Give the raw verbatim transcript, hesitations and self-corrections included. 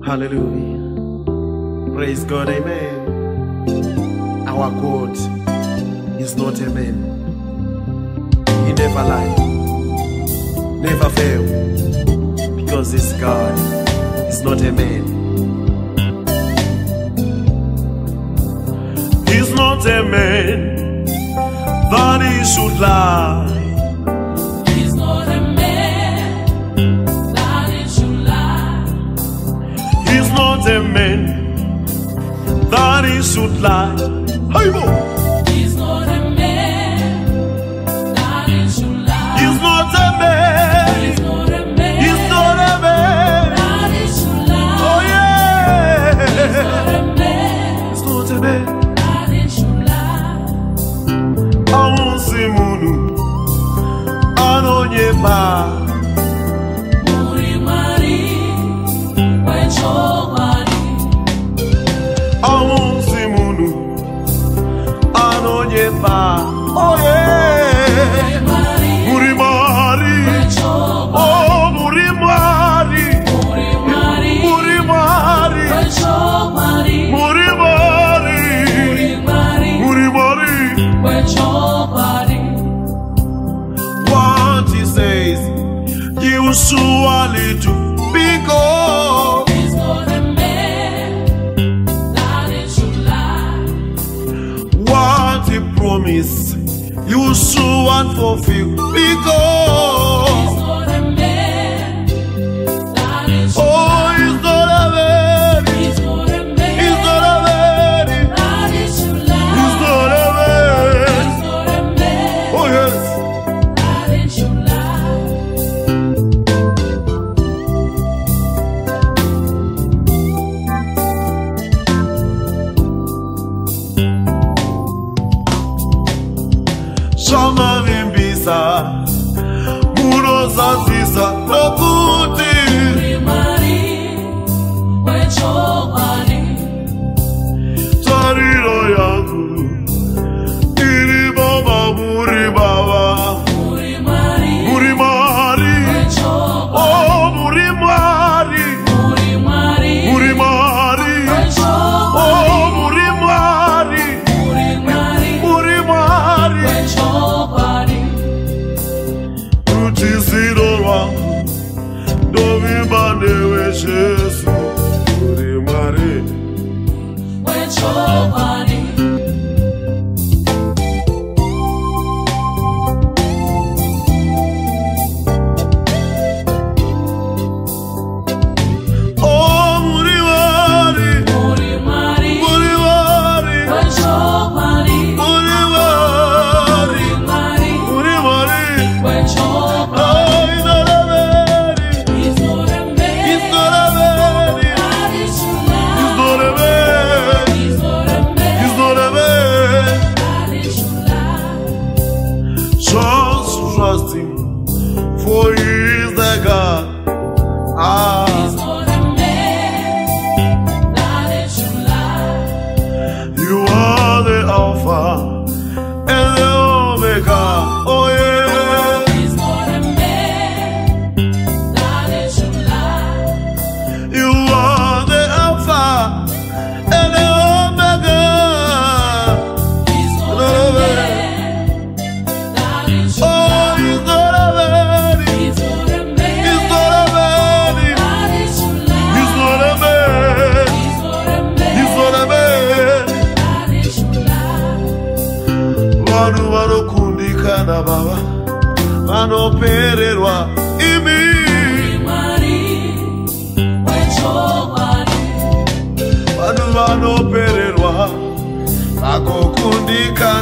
Hallelujah. Praise God, amen. Our God is not a man. He never lied, never failed, because this God is not a man. He's not a man that he should lie. He's not a man that he should lie. He's not a man that he should lie. Hey, he's not a man that he should lie. He's not a man. He's not a man. He's not a man that he should lie. Oh yeah. He's not a man. It's not a man. Simunu Anonyeba Muri Mari Wechobari Amun Simunu Anonyeba Oh yeah Muri Mari Oh Muri Mari Muri Mari Muri Mari Wechobari Muri Mari Muri Mari Wechobari. What he says, you surely do, because he's not a man that he should lie. what he promised, you surely fulfill, because he's not a man that he should oh, he's not a man, he's not a man, he's not a man, that he should lie. he's not a man, he's not a man, oh yes. that he should lie. Shama vimbisa, muno sasisa, loputi. Muri Mari Wechobari. Tariro yangu, iri baba muri baba, Muri Mari muri mari, Wechobari. oh muri mari, Muri Mari muri mari, Wechobari. oh muri mari, Muri Mari muri mari. Wechobari. Rutisiro wangu, dovi bande we Jesu, muri mari. Wechobari. Oh muri mari, Muri Mari muri mari, Wechobari. muri mari, Mari muri mari. Wechobari. Oh, he's not a man. He's not a man He's not a man. that he should lie. He's not a man. He's not a man He's not a man. that he should lie. Just trust him, for he is the God. Ah, He's not a man that he should lie. you are the Alpha and the Omega. Oh yeah, He's not a man that he should lie. you are the Alpha and the Omega. He's not a man that he should Oh, lie. he's not a man. He's not a man He's not a man. that he should lie. He's not a man. He's not a man He's not a man. that he should lie. Vanu vanokundikana baba, vanopererwa imi. Muri Mari Wechobari. Vanu vanopererwa vakokundika